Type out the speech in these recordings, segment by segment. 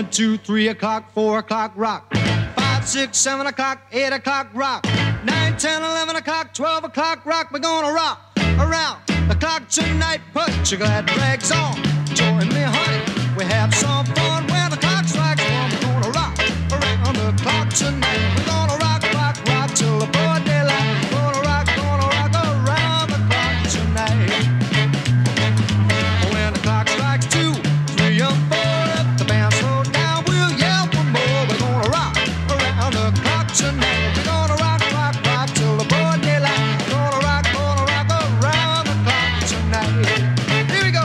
1, 2, 3 o'clock, 4 o'clock, rock. 5, 6, 7 o'clock, 8 o'clock, rock. 9, 10, 11 o'clock, 12 o'clock, rock. We're gonna rock around the clock tonight. Put your glad rags on, join me, honey. We have some fun when the clock strikes 1. We're gonna rock around the clock tonight. We're gonna rock, rock, rock till the broad daylight. Gonna rock around the clock tonight. When the clock strikes 2, 3, and 4, if the band slows down, we'll yell for more. We're gonna rock around the clock tonight. We're gonna rock, rock, rock till the broad daylight. Gonna rock around the clock tonight. Here we go.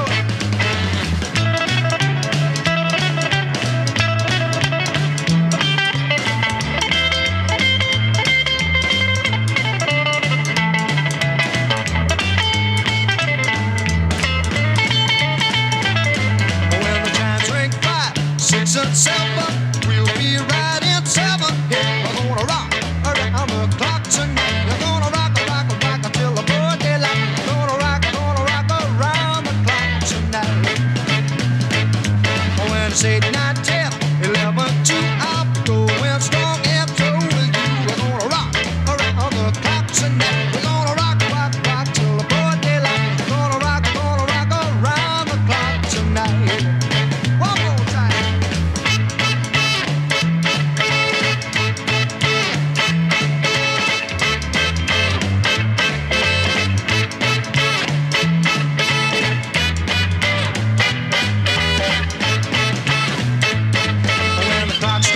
When the chimes ring 5, 6, and 7, we'll be right in 7. Yeah, we're gonna rock around the clock tonight. We're gonna rock, rock, rock until the broad daylight. Gonna rock around the clock tonight. When it's 8, 9, 10, 11, 2, I'm going strong and through with you. We're gonna rock around the clock tonight. We're gonna rock, rock, rock till the broad daylight. Gonna rock around the clock tonight. One more time. When the clock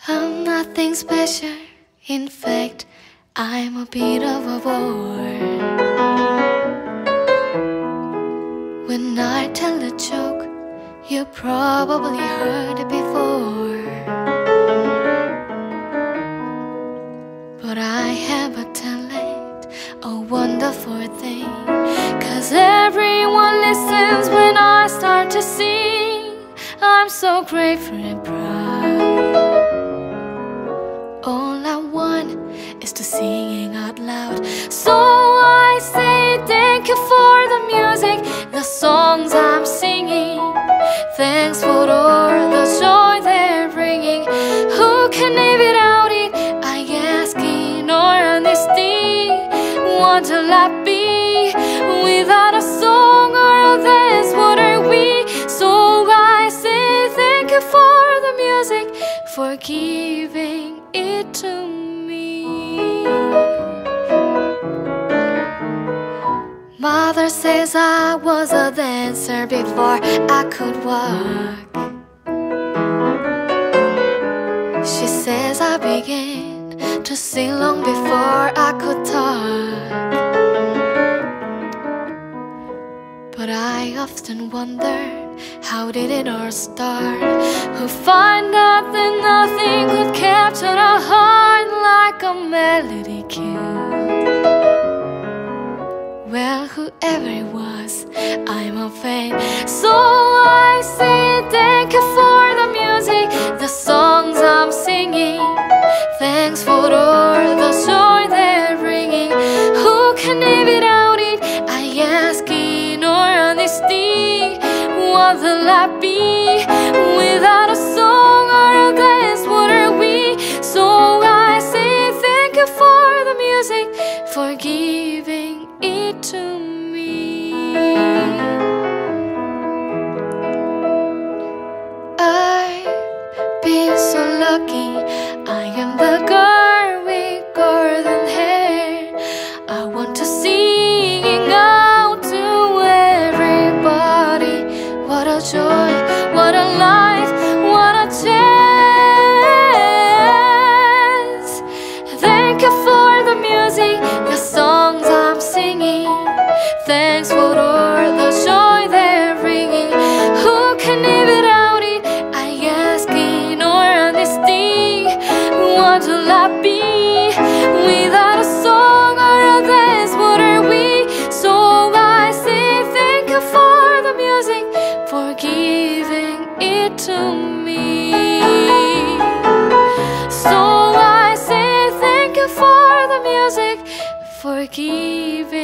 I'm nothing special, in fact, I'm a bit of a bore. When I tell a joke, you probably heard it before. But I have a talent, a wonderful thing, 'cause everyone listens when I start to sing. I'm so grateful and proud. All I want is to sing out loud. So I say thank you for the music, the songs I'm singing. Thanks for all the joy they're bringing. Who can live without it? I ask in all honesty. What will I be without a song or a dance? What are we? So I say thank you for the music, for giving it to me. Mother says I was a dancer before I could walk. She says I began to sing long before I could talk. But I often wondered, how did it all start? Who find out that nothing could capture a heart like a melody cue? Well, whoever it was, I'm a fan. So I say thank you for the music, the songs I'm singing. Thanks for all the joy they're bringing. Who can live without it? I ask in all honesty. What will I be without a song or a dance? What are we? So I say thank you for the music, for giving it to me. I've been so lucky. I am the girl with golden hair. I want to sing out to everybody. What a joy, what a life, what a chance. Thank you for the music, the songs I'm singing. Thanks for all the joy they're bringing. Who can live without it? I ask in all honesty. What will I be without a song or a dance? What are we? So I say thank you for the music, for giving it to me. So I say thank you for the music, for giving